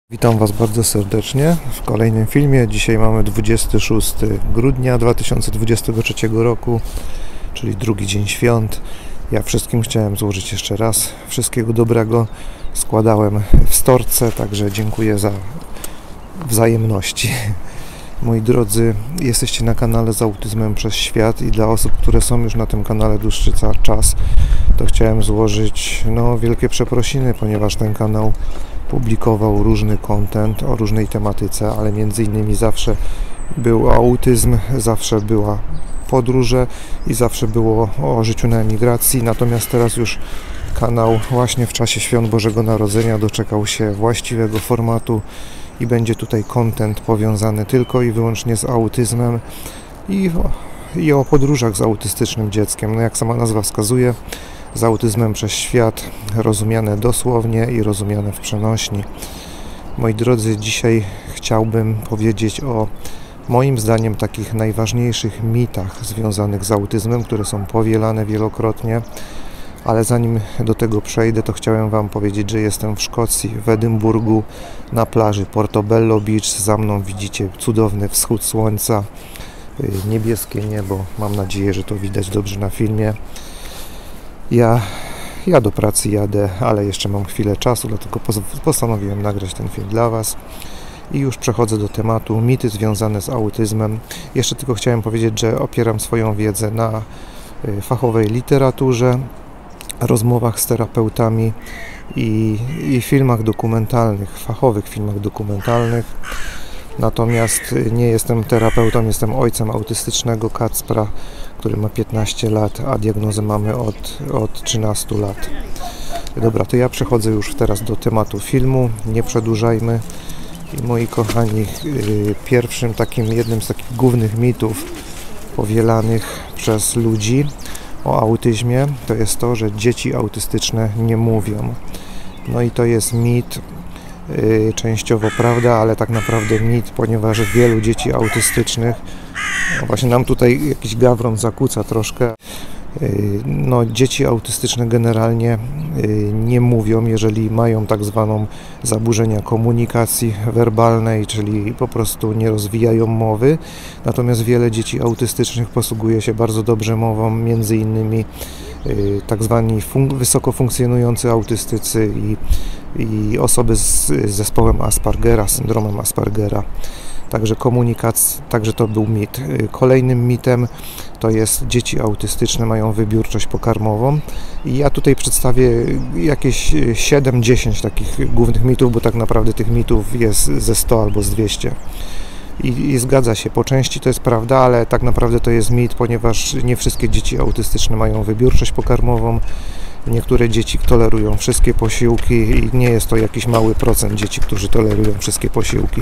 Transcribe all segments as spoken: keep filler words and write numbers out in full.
Witam Was bardzo serdecznie w kolejnym filmie. Dzisiaj mamy dwudziestego szóstego grudnia dwa tysiące dwudziestego trzeciego roku, czyli drugi dzień świąt. Ja wszystkim chciałem złożyć jeszcze raz wszystkiego dobrego. Składałem w storce, także dziękuję za wzajemności. Moi drodzy, jesteście na kanale Z Autyzmem przez Świat i dla osób, które są już na tym kanale dłuższy czas, to chciałem złożyć no, wielkie przeprosiny, ponieważ ten kanał publikował różny content o różnej tematyce, ale między innymi zawsze był autyzm, zawsze była podróże i zawsze było o życiu na emigracji. Natomiast teraz już kanał właśnie w czasie Świąt Bożego Narodzenia doczekał się właściwego formatu i będzie tutaj content powiązany tylko i wyłącznie z autyzmem i o, i o podróżach z autystycznym dzieckiem. No jak sama nazwa wskazuje, z autyzmem przez świat, rozumiane dosłownie i rozumiane w przenośni. Moi drodzy, dzisiaj chciałbym powiedzieć o moim zdaniem takich najważniejszych mitach związanych z autyzmem, które są powielane wielokrotnie, ale zanim do tego przejdę, to chciałem Wam powiedzieć, że jestem w Szkocji, w Edynburgu, na plaży Portobello Beach. Za mną widzicie cudowny wschód słońca, niebieskie niebo. Mam nadzieję, że to widać dobrze na filmie. Ja, ja do pracy jadę, ale jeszcze mam chwilę czasu, dlatego postanowiłem nagrać ten film dla Was. I już przechodzę do tematu mity związane z autyzmem. Jeszcze tylko chciałem powiedzieć, że opieram swoją wiedzę na fachowej literaturze, rozmowach z terapeutami i, i filmach dokumentalnych, fachowych filmach dokumentalnych. Natomiast nie jestem terapeutą, jestem ojcem autystycznego Kacpra, który ma piętnaście lat, a diagnozę mamy od, od trzynastu lat. Dobra, to ja przechodzę już teraz do tematu filmu, nie przedłużajmy. I moi kochani, pierwszym takim, jednym z takich głównych mitów powielanych przez ludzi o autyzmie to jest to, że dzieci autystyczne nie mówią. No i to jest mit, yy, częściowo prawda, ale tak naprawdę mit, ponieważ wielu dzieci autystycznych, no właśnie nam tutaj jakiś gawron zakłóca troszkę, yy, no dzieci autystyczne generalnie yy, nie mówią, jeżeli mają tak zwaną zaburzenia komunikacji werbalnej, czyli po prostu nie rozwijają mowy. Natomiast wiele dzieci autystycznych posługuje się bardzo dobrze mową, między innymi yy, tak zwani wysoko funkcjonujący autystycy i, i osoby z zespołem Aspergera, syndromem Aspergera. Także komunikacja, także to był mit. Kolejnym mitem to jest dzieci autystyczne mają wybiórczość pokarmową i ja tutaj przedstawię jakieś siedem dziesięć takich głównych mitów, bo tak naprawdę tych mitów jest ze sto albo z dwieście. I, I zgadza się, po części to jest prawda, ale tak naprawdę to jest mit, ponieważ nie wszystkie dzieci autystyczne mają wybiórczość pokarmową. Niektóre dzieci tolerują wszystkie posiłki i nie jest to jakiś mały procent dzieci, którzy tolerują wszystkie posiłki.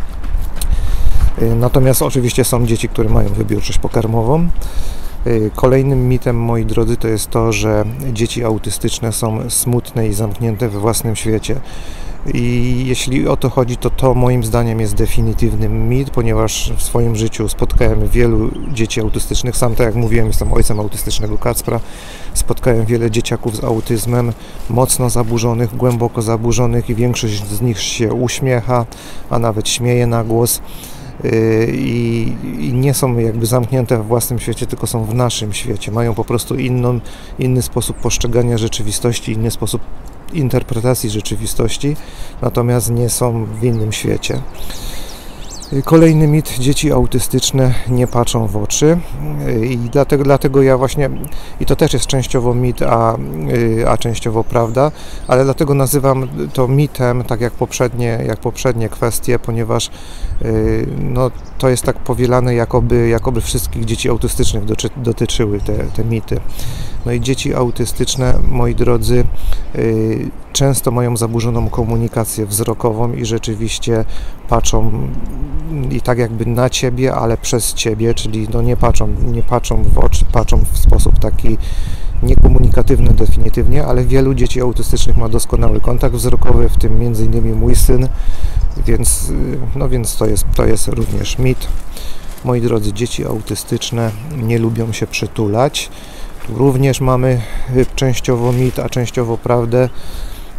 Natomiast oczywiście są dzieci, które mają wybiórczość pokarmową. Kolejnym mitem, moi drodzy, to jest to, że dzieci autystyczne są smutne i zamknięte we własnym świecie. I jeśli o to chodzi, to to moim zdaniem jest definitywny mit, ponieważ w swoim życiu spotkałem wielu dzieci autystycznych. Sam, tak jak mówiłem, jestem ojcem autystycznego Kacpra. Spotkałem wiele dzieciaków z autyzmem, mocno zaburzonych, głęboko zaburzonych i większość z nich się uśmiecha, a nawet śmieje na głos. I, i nie są jakby zamknięte w własnym świecie, tylko są w naszym świecie. Mają po prostu inną, inny sposób postrzegania rzeczywistości, inny sposób interpretacji rzeczywistości, natomiast nie są w innym świecie. Kolejny mit, dzieci autystyczne nie patrzą w oczy i dlatego, dlatego ja właśnie, i to też jest częściowo mit, a, a częściowo prawda, ale dlatego nazywam to mitem, tak jak poprzednie, jak poprzednie kwestie, ponieważ no, to jest tak powielane, jakoby, jakoby wszystkich dzieci autystycznych dotyczyły te, te mity. No i dzieci autystyczne, moi drodzy, często mają zaburzoną komunikację wzrokową i rzeczywiście patrzą i tak jakby na Ciebie, ale przez Ciebie, czyli no nie patrzą, nie patrzą w oczy, patrzą w sposób taki niekomunikatywny definitywnie, ale wielu dzieci autystycznych ma doskonały kontakt wzrokowy, w tym między innymi mój syn, więc, no więc to jest, to jest również mit. Moi drodzy, dzieci autystyczne nie lubią się przytulać. Tu również mamy częściowo mit, a częściowo prawdę.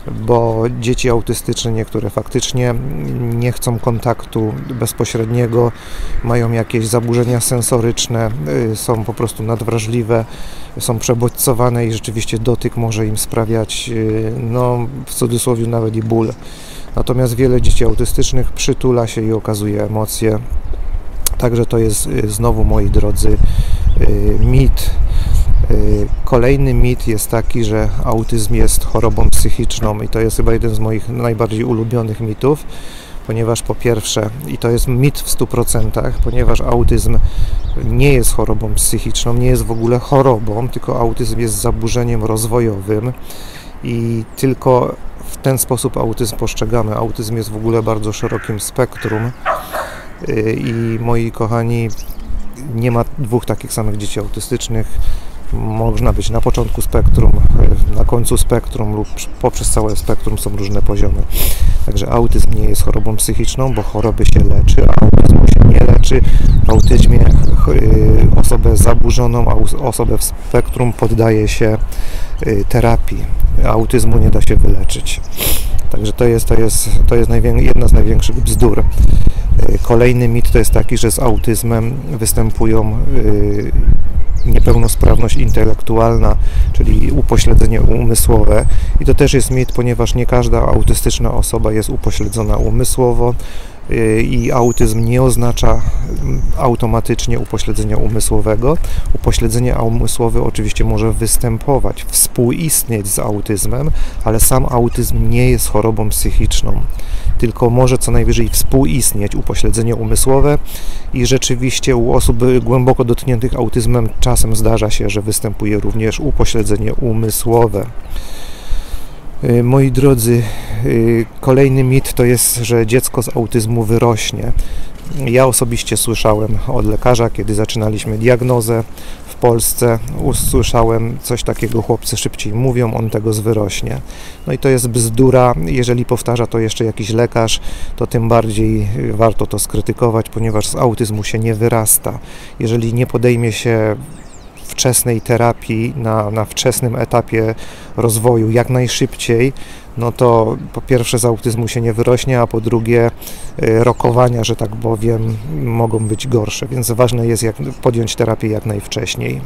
bo dzieci autystyczne niektóre faktycznie nie chcą kontaktu bezpośredniego, mają jakieś zaburzenia sensoryczne, są po prostu nadwrażliwe, są przebodźcowane i rzeczywiście dotyk może im sprawiać, no w cudzysłowie, nawet i ból. Natomiast wiele dzieci autystycznych przytula się i okazuje emocje. Także to jest znowu, moi drodzy, mit. Kolejny mit jest taki, że autyzm jest chorobą psychiczną i to jest chyba jeden z moich najbardziej ulubionych mitów, ponieważ po pierwsze, i to jest mit w stu procentach, ponieważ autyzm nie jest chorobą psychiczną, nie jest w ogóle chorobą, tylko autyzm jest zaburzeniem rozwojowym i tylko w ten sposób autyzm postrzegamy. Autyzm jest w ogóle bardzo szerokim spektrum i moi kochani, nie ma dwóch takich samych dzieci autystycznych. Można być na początku spektrum, na końcu spektrum lub poprzez całe spektrum, są różne poziomy. Także autyzm nie jest chorobą psychiczną, bo choroby się leczy, a autyzmu się nie leczy. W autyzmie osobę zaburzoną, osobę w spektrum poddaje się terapii. Autyzmu nie da się wyleczyć. Także to jest, to jest, to jest jedna z największych bzdur. Kolejny mit to jest taki, że z autyzmem występują niepełnosprawność intelektualna, czyli upośledzenie umysłowe. I to też jest mit, ponieważ nie każda autystyczna osoba jest upośledzona umysłowo i autyzm nie oznacza automatycznie upośledzenia umysłowego. Upośledzenie umysłowe oczywiście może występować, współistnieć z autyzmem, ale sam autyzm nie jest chorobą psychiczną, tylko może co najwyżej współistnieć upośledzenie umysłowe i rzeczywiście u osób głęboko dotkniętych autyzmem czasem zdarza się, że występuje również upośledzenie umysłowe. Moi drodzy, kolejny mit to jest, że dziecko z autyzmu wyrośnie. Ja osobiście słyszałem od lekarza, kiedy zaczynaliśmy diagnozę w Polsce, usłyszałem coś takiego: chłopcy szybciej mówią, on tego wyrośnie. No i to jest bzdura. Jeżeli powtarza to jeszcze jakiś lekarz, to tym bardziej warto to skrytykować, ponieważ z autyzmu się nie wyrasta. Jeżeli nie podejmie się wczesnej terapii na, na wczesnym etapie rozwoju jak najszybciej, no to po pierwsze z autyzmu się nie wyrośnie, a po drugie rokowania, że tak powiem, mogą być gorsze, więc ważne jest jak podjąć terapię jak najwcześniej.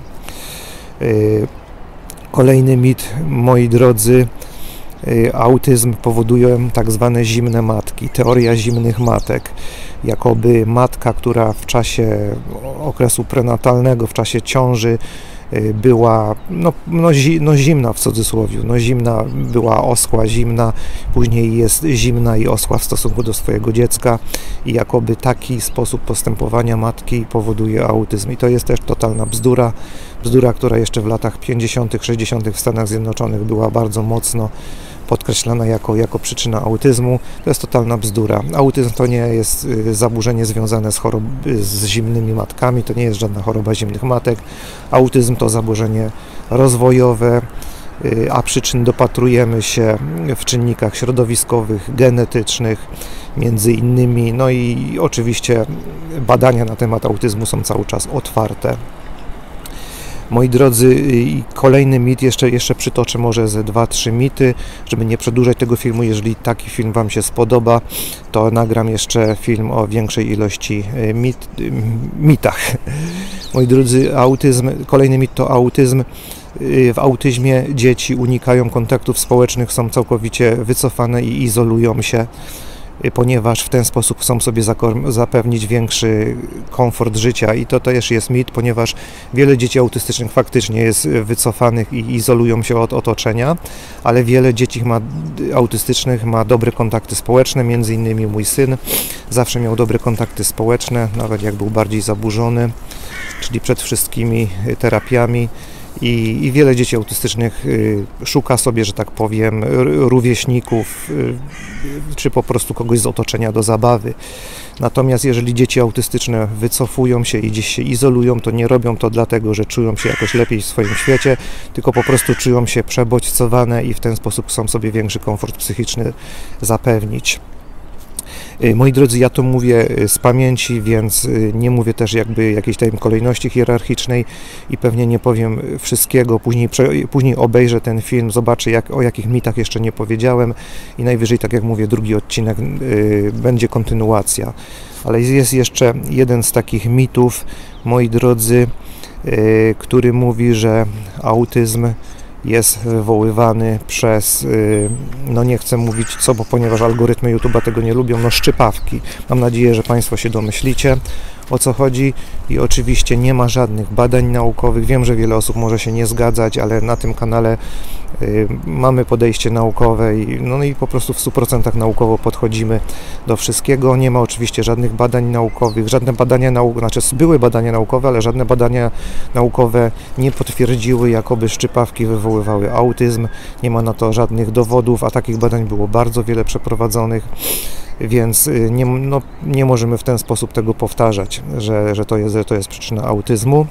Kolejny mit, moi drodzy, autyzm powoduje tak zwane zimne matki, teoria zimnych matek. Jakoby matka, która w czasie okresu prenatalnego, w czasie ciąży była no, no, zi, no zimna w cudzysłowie, no zimna, była oschła, zimna, później jest zimna i oschła w stosunku do swojego dziecka i jakoby taki sposób postępowania matki powoduje autyzm. I to jest też totalna bzdura, bzdura, która jeszcze w latach pięćdziesiątych, sześćdziesiątych w Stanach Zjednoczonych była bardzo mocno podkreślana jako, jako przyczyna autyzmu. To jest totalna bzdura. Autyzm to nie jest zaburzenie związane z, chorob, z zimnymi matkami, to nie jest żadna choroba zimnych matek. Autyzm to zaburzenie rozwojowe, a przyczyn dopatrujemy się w czynnikach środowiskowych, genetycznych, między innymi. No i oczywiście badania na temat autyzmu są cały czas otwarte. Moi drodzy, kolejny mit, jeszcze, jeszcze przytoczę może ze dwa, trzy mity, żeby nie przedłużać tego filmu. Jeżeli taki film Wam się spodoba, to nagram jeszcze film o większej ilości mit, mitach. Moi drodzy, autyzm, kolejny mit to autyzm. W autyzmie dzieci unikają kontaktów społecznych, są całkowicie wycofane i izolują się, ponieważ w ten sposób chcą sobie zapewnić większy komfort życia. I to też jest mit, ponieważ wiele dzieci autystycznych faktycznie jest wycofanych i izolują się od otoczenia, ale wiele dzieci ma, autystycznych ma dobre kontakty społeczne, między innymi mój syn zawsze miał dobre kontakty społeczne, nawet jak był bardziej zaburzony, czyli przed wszystkimi terapiami. I, I wiele dzieci autystycznych y, szuka sobie, że tak powiem, rówieśników, y, czy po prostu kogoś z otoczenia do zabawy. Natomiast jeżeli dzieci autystyczne wycofują się i gdzieś się izolują, to nie robią to dlatego, że czują się jakoś lepiej w swoim świecie, tylko po prostu czują się przebodźcowane i w ten sposób chcą sobie większy komfort psychiczny zapewnić. Moi drodzy, ja to mówię z pamięci, więc nie mówię też jakby jakiejś tam kolejności hierarchicznej i pewnie nie powiem wszystkiego. Później, później obejrzę ten film, zobaczę jak, o jakich mitach jeszcze nie powiedziałem i najwyżej, tak jak mówię, drugi odcinek y, będzie kontynuacja. Ale jest jeszcze jeden z takich mitów, moi drodzy, y, który mówi, że autyzm jest wywoływany przez, no nie chcę mówić co, bo ponieważ algorytmy YouTube'a tego nie lubią, no szczypawki. Mam nadzieję, że Państwo się domyślicie, o co chodzi i oczywiście nie ma żadnych badań naukowych. Wiem, że wiele osób może się nie zgadzać, ale na tym kanale y, mamy podejście naukowe i, no i po prostu w stu procentach naukowo podchodzimy do wszystkiego. Nie ma oczywiście żadnych badań naukowych, żadne badania naukowe, znaczy były badania naukowe, ale żadne badania naukowe nie potwierdziły, jakoby szczypawki wywoływały autyzm. Nie ma na to żadnych dowodów, a takich badań było bardzo wiele przeprowadzonych. Więc nie, no, nie możemy w ten sposób tego powtarzać, że, że, to jest, że to jest przyczyna autyzmu.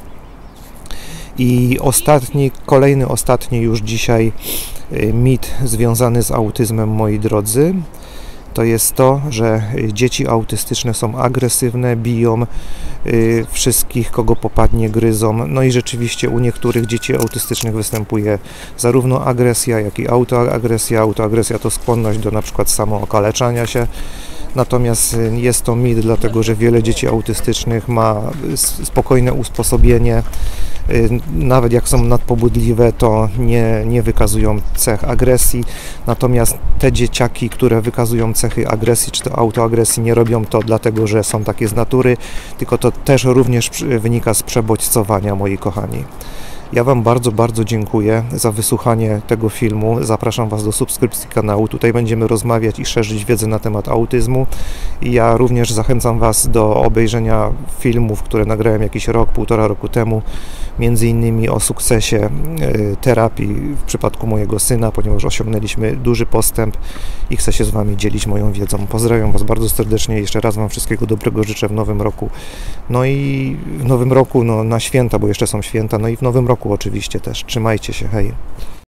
I ostatni, kolejny, ostatni już dzisiaj mit związany z autyzmem, moi drodzy, to jest to, że dzieci autystyczne są agresywne, biją y, wszystkich, kogo popadnie, gryzą. No i rzeczywiście u niektórych dzieci autystycznych występuje zarówno agresja, jak i autoagresja. Autoagresja to skłonność do na przykład samookaleczania się. Natomiast jest to mit, dlatego że wiele dzieci autystycznych ma spokojne usposobienie. Nawet jak są nadpobudliwe, to nie, nie wykazują cech agresji. Natomiast te dzieciaki, które wykazują cechy agresji czy to autoagresji, nie robią to dlatego, że są takie z natury, tylko to też również wynika z przebodźcowania, moi kochani. Ja Wam bardzo, bardzo dziękuję za wysłuchanie tego filmu. Zapraszam Was do subskrypcji kanału. Tutaj będziemy rozmawiać i szerzyć wiedzę na temat autyzmu. I ja również zachęcam Was do obejrzenia filmów, które nagrałem jakiś rok, półtora roku temu, między innymi o sukcesie terapii w przypadku mojego syna, ponieważ osiągnęliśmy duży postęp i chcę się z Wami dzielić moją wiedzą. Pozdrawiam Was bardzo serdecznie. Jeszcze raz Wam wszystkiego dobrego życzę w nowym roku. No i w nowym roku, no na święta, bo jeszcze są święta, no i w nowym roku oczywiście też. Trzymajcie się, hej.